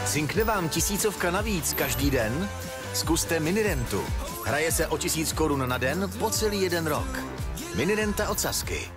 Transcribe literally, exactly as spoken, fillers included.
Cinkne vám tisícovka navíc každý den? Zkuste Minirentu. Hraje se o tisíc korun na den po celý jeden rok. Minirenta od Sazky.